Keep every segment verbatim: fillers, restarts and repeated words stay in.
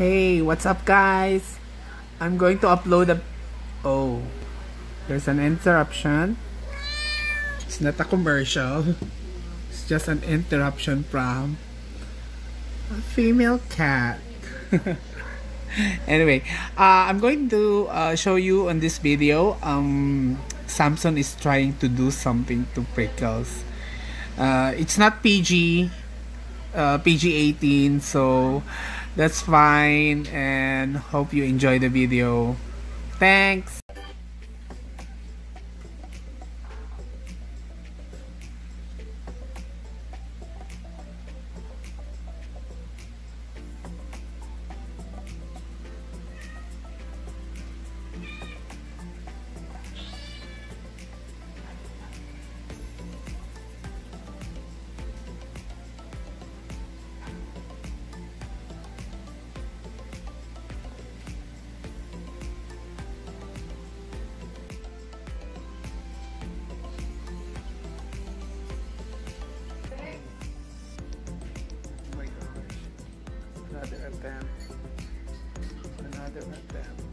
Hey, what's up guys? I'm going to upload a... Oh, there's an interruption. It's not a commercial. It's just an interruption from a female cat. Anyway, uh, I'm going to uh, show you on this video. Um, Samsun is trying to do something to Freckles. Uh, it's not P G, uh, P G eighteen, so that's fine, and hope you enjoy the video. Thanks. Another attempt. Another attempt.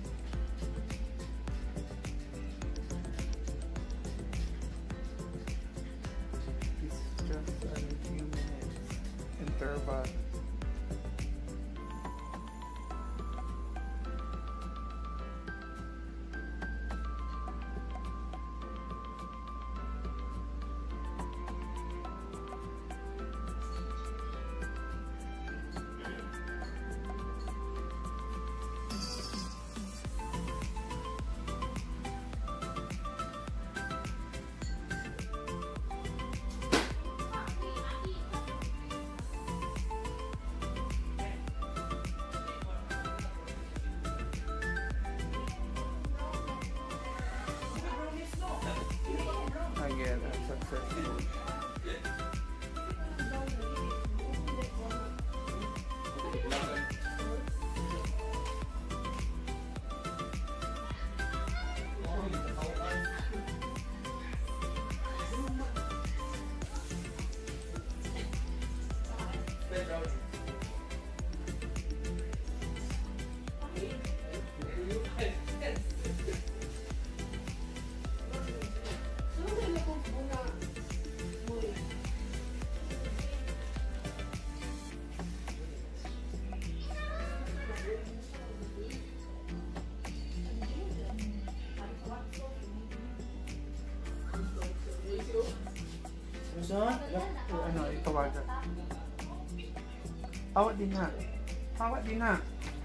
It's just a few minutes interval. Again, unsuccessful. Ano, itawagan. Awat din na. Awat din na.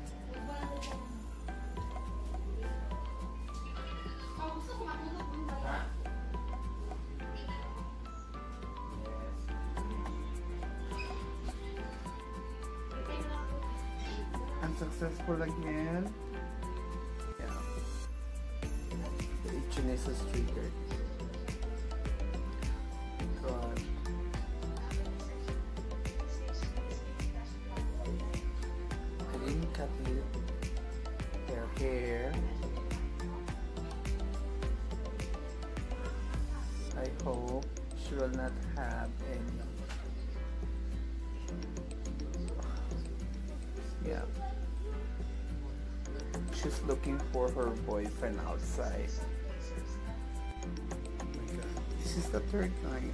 Unsuccessful again. Yeah. The itchiness is triggered. God. I didn't cut it. Her hair. I hope she will not have any. Yeah. She's looking for her boyfriend outside. Oh my God. This is the third time.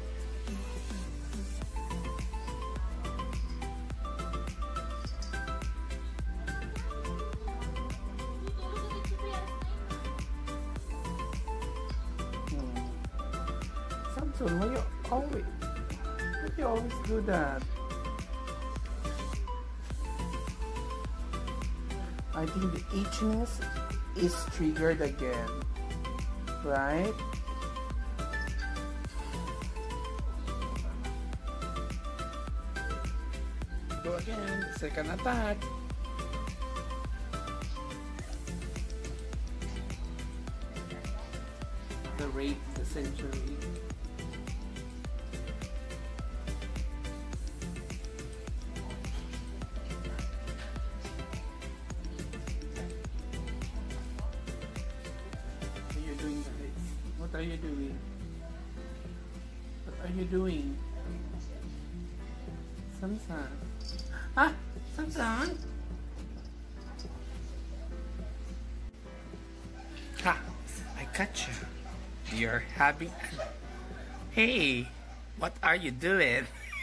Hmm. Samsun, why you always why you always do that? I think the itchiness is triggered again, right? Go again, the second attack. The rape, the century. What are you doing? What are you doing? Samsun? Ah! Samsun? Gotcha. You're having... Hey, what are you doing?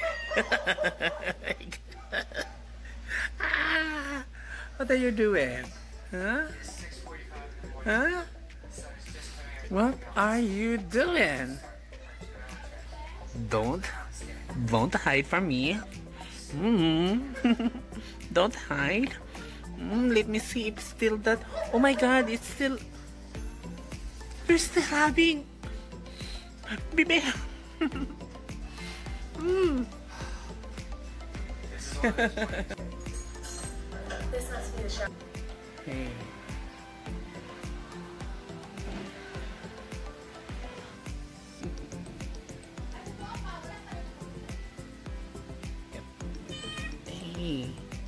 Ah, what are you doing? Huh? Huh? What are you doing? Don't, don't hide from me. Mm. Don't hide. Mm, let me see if still that. Oh my God, it's still. You're still having. Baby. Mm. This must be the show. Hey. Hey.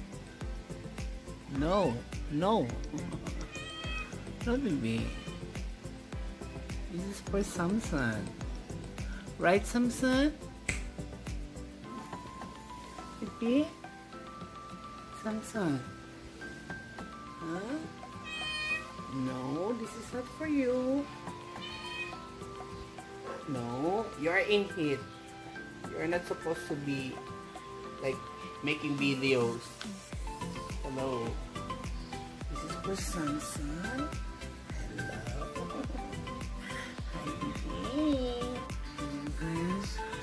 No, no. No, baby. This is for Samsun. Right, Samsun? Baby? Samsun? Huh? No, this is not for you. No, you're in it. You're not supposed to be like making videos. Hello. This is for Samsun. Hello. Hi, baby. Mm-hmm.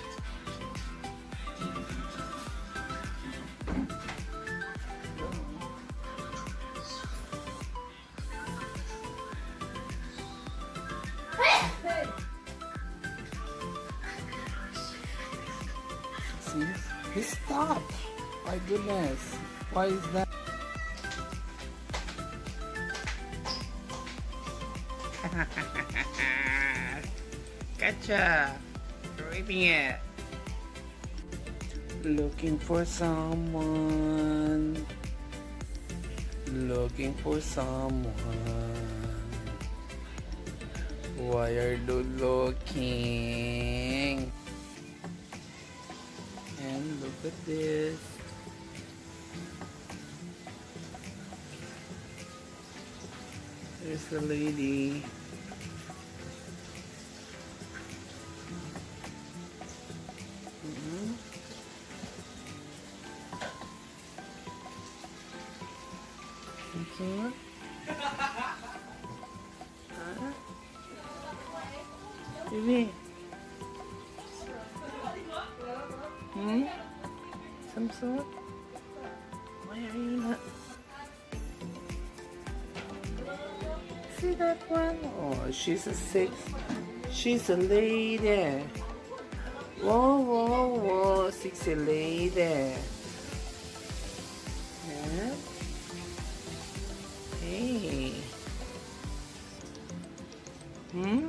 See? He stopped. My goodness. Why is that? Gotcha. Raping it. Looking for someone. Looking for someone. Why are you looking? And look at this. There's a lady. Mm-hmm. Okay. Huh? Baby. Hmm? Samsun? Why are you not? See that one? Oh, she's a six. She's a lady. Whoa, whoa, whoa. Sexy lady. Yeah? Hey. Hmm?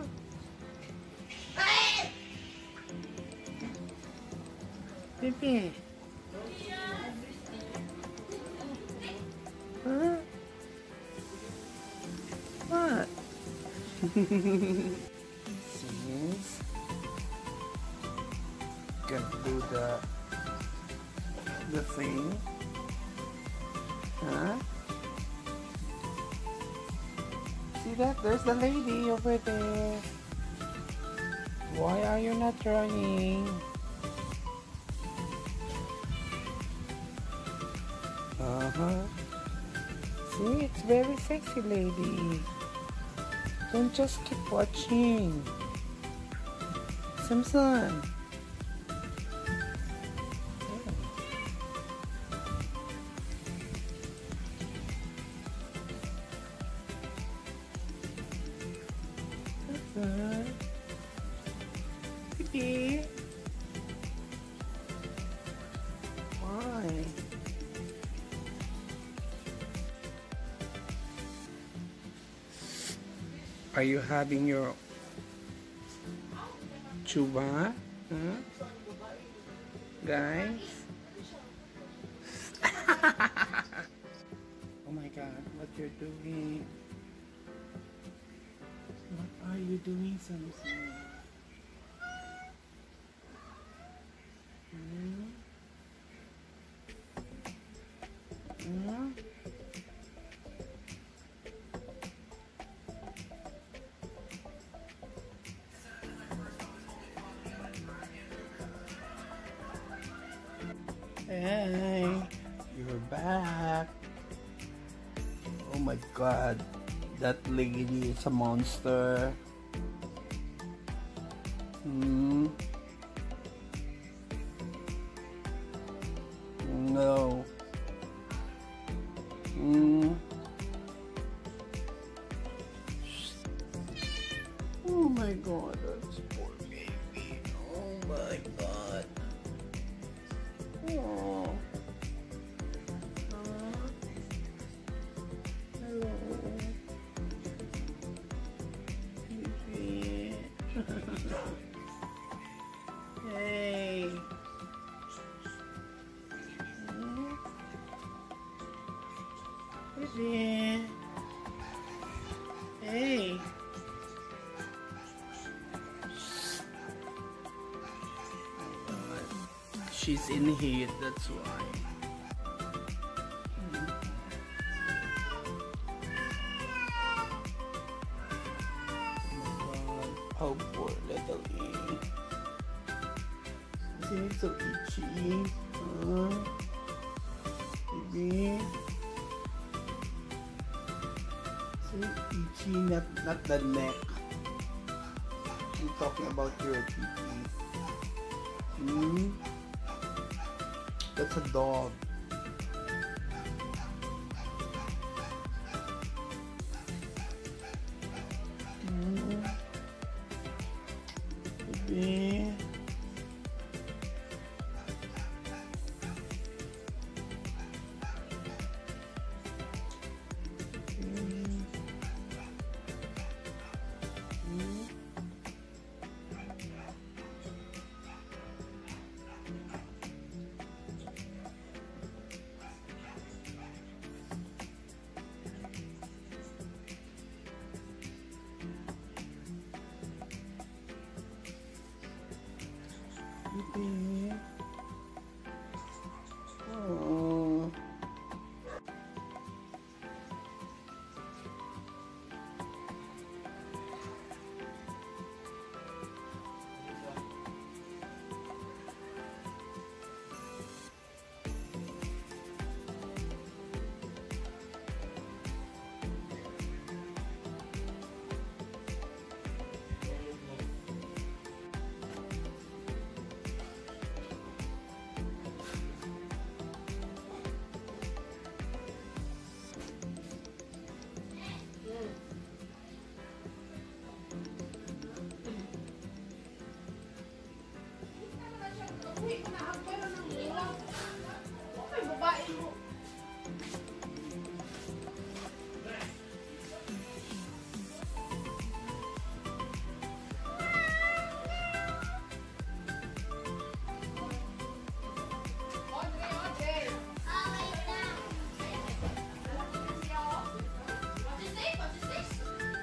Baby. Huh? What? Seems gonna do the the thing. Huh? See that? There's the lady over there. Why are you not running? Uh-huh. See, it's very sexy, lady. Don't just keep watching. Samsun. Uh-huh. Baby. Why? Are you having your chuba? Huh? Guys? Oh my God, what you're doing? What are you doing, Samsun? Hmm? Hmm? We're back. Oh my god. That lady is a monster. Hmm. No. Hmm. Oh my god, that's poor baby. Oh my god. Oh. Uh, hello. Baby. Hey. Baby. Hey. She's in heat, that's why. Oh my god, how poor little E. Isn't it so itchy? Huh? Baby? So itchy, not, not the neck. I'm talking about your pee-pee. Hmm? That's a dog. Mm. Baby. Mm. Mm. Baby. Oh. Uy, kunaag ka na ng ulang. Okay, babae mo. Audrey, Audrey. Oh, wait lang. What is this? What is this?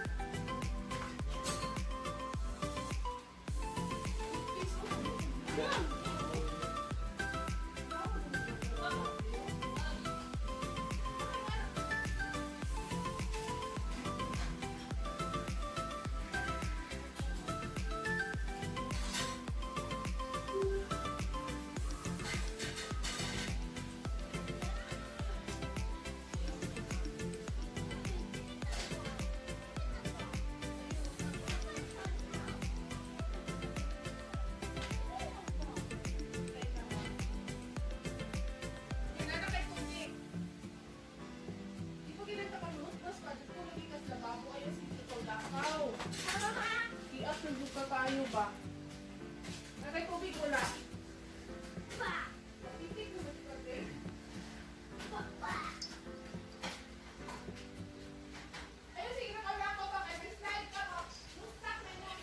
Ias na duka kayo ba? Nakay tubig wala. Pa! Titik mo ba ito kasi? Papa! Ayun, sige na kawala ko ba? Kaya may slide ka mo. Mustak na mo.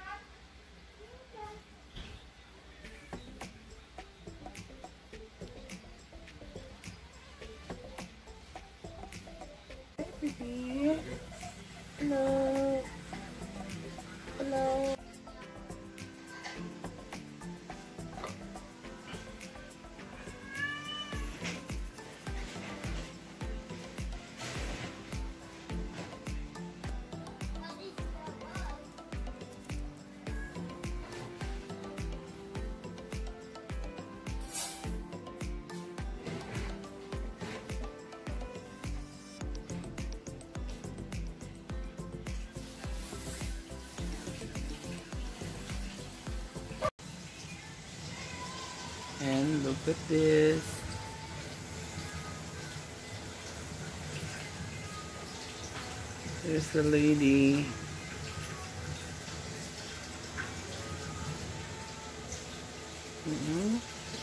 Hey, baby. Hello. Hello. Look at this. There's the lady. Mm-hmm.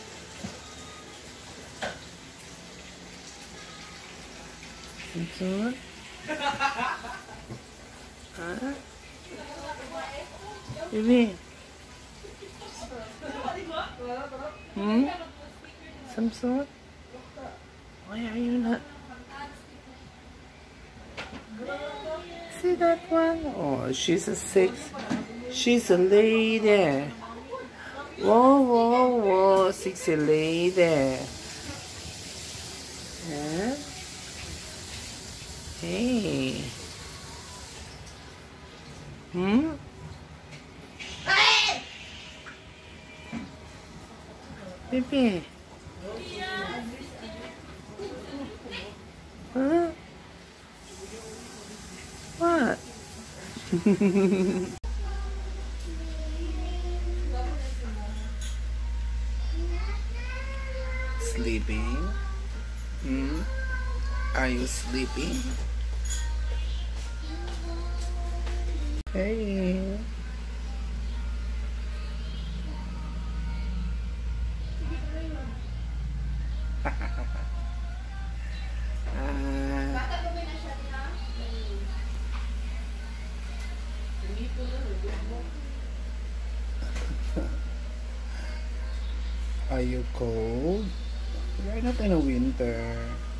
Samsun? Huh? Baby? Hmm? Samsun? Why are you not? See that one? Oh, she's a six. She's a lady. Whoa, whoa, whoa, sexy lady. Huh? Hey. Hmm? Baby. Huh? What? Sleeping? Hmm? Are you sleeping? Hey. Are you cold? We're not in a winter.